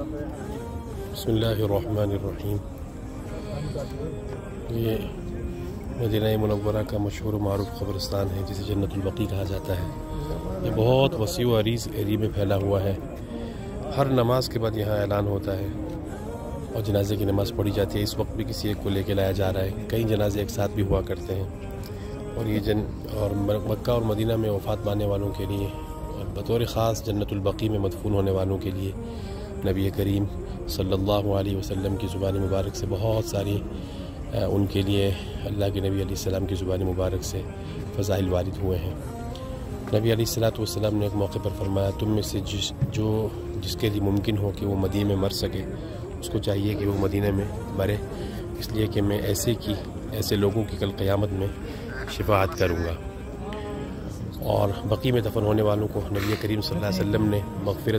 बिस्मिल्लाहिर्रहमानिर्रहीम। ये Medina Munawwara का मशहूर मारूफ क़ब्रिस्तान है जिसे जन्नतुल बकी कहा जाता है। ये बहुत वसी व अरीज़ एरिया में फैला हुआ है। हर नमाज के बाद यहाँ ऐलान होता है और जनाजे की नमाज़ पढ़ी जाती है। इस वक्त भी किसी एक को लेके लाया जा रहा है। कई जनाजे एक साथ भी हुआ करते हैं और ये मक्का और मदीना में वफ़ात पाने वालों के लिए और बतौर ख़ास जन्नतुल बकी में मदफून होने वालों के लिए नबी करीम सल्लल्लाहु अलैहि वसल्लम की ज़ुबान मुबारक से बहुत सारी उनके लिए अल्लाह के नबी अलैहिस्सलाम की ज़ुबान मुबारक से फ़ज़ाइल वारिद हुए हैं। नबी अलैहिस्सलातु वस्सलाम ने एक मौके पर फरमाया, तुम में से जिसके लिए मुमकिन हो कि वो मदीने में मर सके उसको चाहिए कि वो मदीने में मरे, इसलिए कि मैं ऐसे लोगों की कल क़यामत में शिफ़ाअत करूँगा। और बकी में दफन होने वालों को नबी करीम सल्लल्लाहु अलैहि वसल्लम ने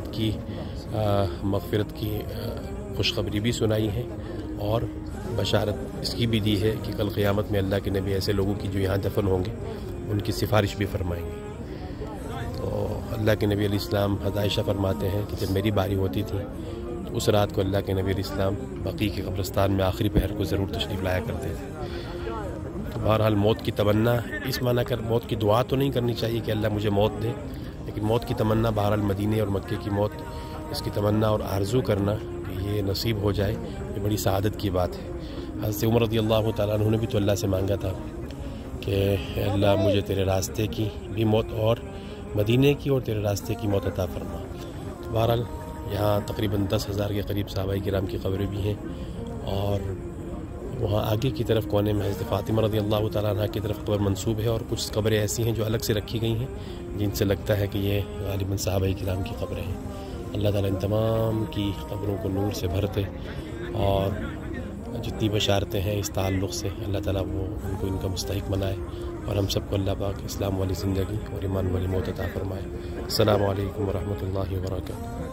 मग़फ़िरत की खुशखबरी भी सुनाई है और बशारत इसकी भी दी है कि कल क़यामत में अल्लाह के नबी ऐसे लोगों की जो यहाँ दफन होंगे उनकी सिफारिश भी फरमाएंगे। तो अल्लाह के नबी अलैहिस्सलाम आयशा फरमाते हैं कि जब मेरी बारी होती थी तो उस रात को अल्लाह के नबी अलैहिस्सलाम बकी के क़ब्रिस्तान में आखिरी पहर को ज़रूर तशरीफ़ लाया करते थे। तो बहरहाल मौत की तमन्ना इस माना कर मौत की दुआ तो नहीं करनी चाहिए कि अल्लाह मुझे मौत दे, लेकिन मौत की तमन्ना बहरहाल मदीने और मक्के की मौत इसकी तमन्ना और आरज़ू करना कि ये नसीब हो जाए, ये बड़ी सआदत की बात है। हज़रत उमर रज़ियल्लाहु तआला अन्हु ने भी तो अल्लाह से मांगा था कि अल्लाह मुझे तेरे रास्ते की भी मौत और मदीने की और तेरे रास्ते की मौत अता फरमा। तो बहरहाल यहाँ तकरीबन 10,000 के करीब सहाबाए किराम की क़ब्रें भी हैं और वहाँ आगे की तरफ कोने में हज़रत फ़ातिमा रज़ियल्लाहु तआला अन्हा की तरफ क़ब्र मंसूब है और कुछ क़ब्रें ऐसी हैं जो अलग से रखी गई हैं जिनसे लगता है कि ये ग़ालिबन सहाबाए किराम की क़ब्रें हैं। अल्लाह ताला इन तमाम की क़ब्रों को नूर से भरते और जितनी बशारतें हैं इस ताल्लुक़ से अल्लाह ताला वो उनको इनका मुस्तहिक़ बनाए और हम सबको अल्लाह पाक इस्लाम वाली ज़िंदगी और ईमान वाली मौत अता फ़रमाए। अस्सलामु अलैकुम व रहमतुल्लाहि व बरकातुहू।